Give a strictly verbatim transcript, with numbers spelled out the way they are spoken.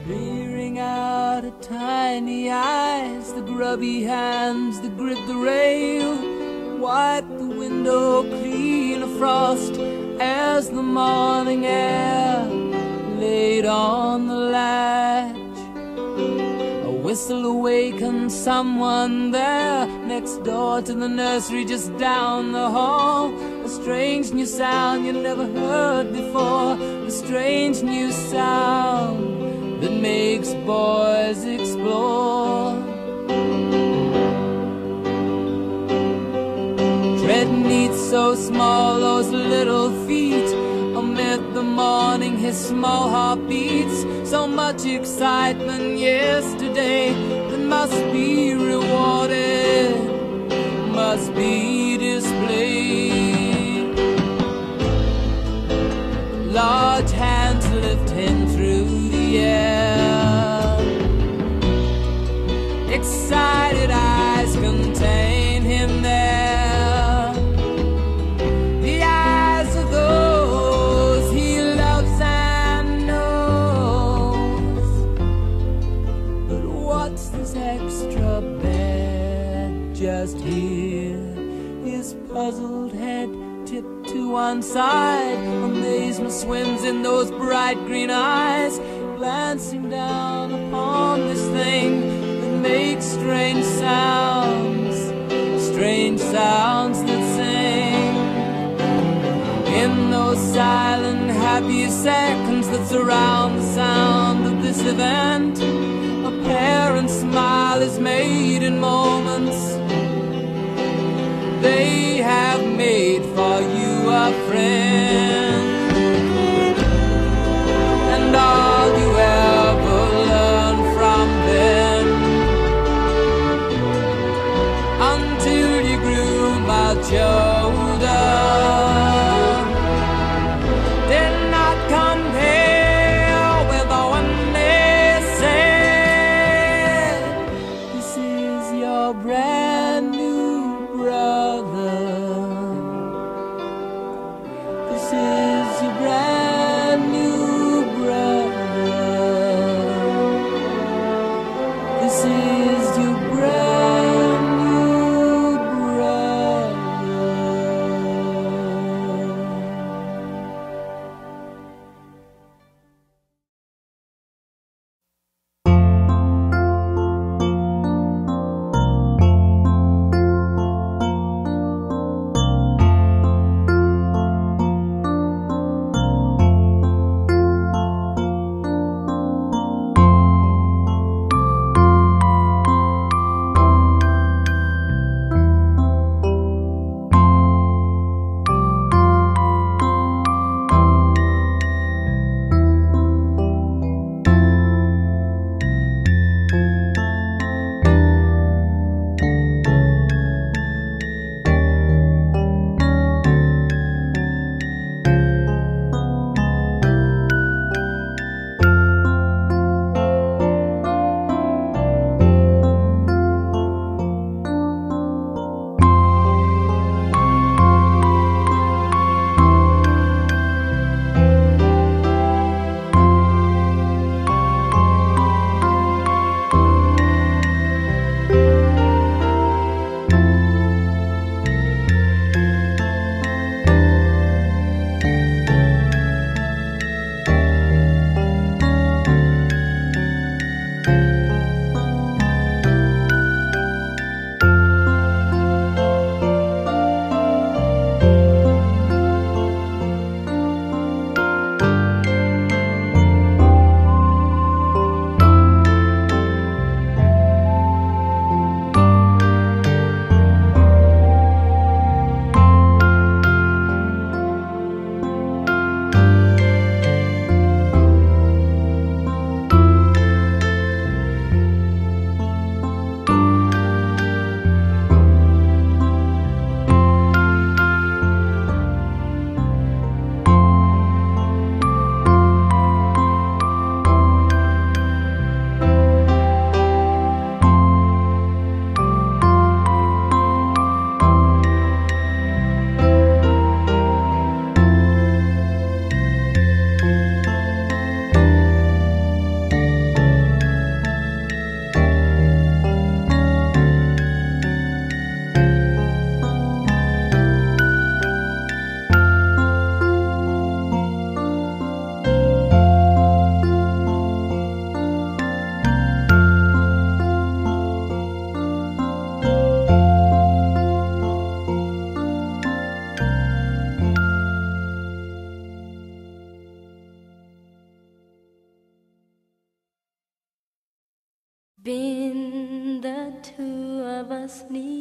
Peering out at tiny eyes, the grubby hands that grip the rail, wipe the window clean of frost as the morning air laid on the latch. A whistle awakens someone there, next door to the nursery just down the hall. A strange new sound you never heard before, a strange new sound that makes boys explore. Tread neat, so small, those little feet, amid the morning his small heart beats. So much excitement yesterday that must be rewarded, must be displayed. Large hands lift him through the air, excited eyes contain him there. Just here, his puzzled head tipped to one side. Amazement swims in those bright green eyes, glancing down upon this thing that makes strange sounds, strange sounds that sing. In those silent, happy seconds that surround the sound of this event, a parent's smile is made in moments. They have made for you a friend, and all you ever learn from them, until you grew much older, did not compare with the one they said. This is your brand new brother. been the two of us need.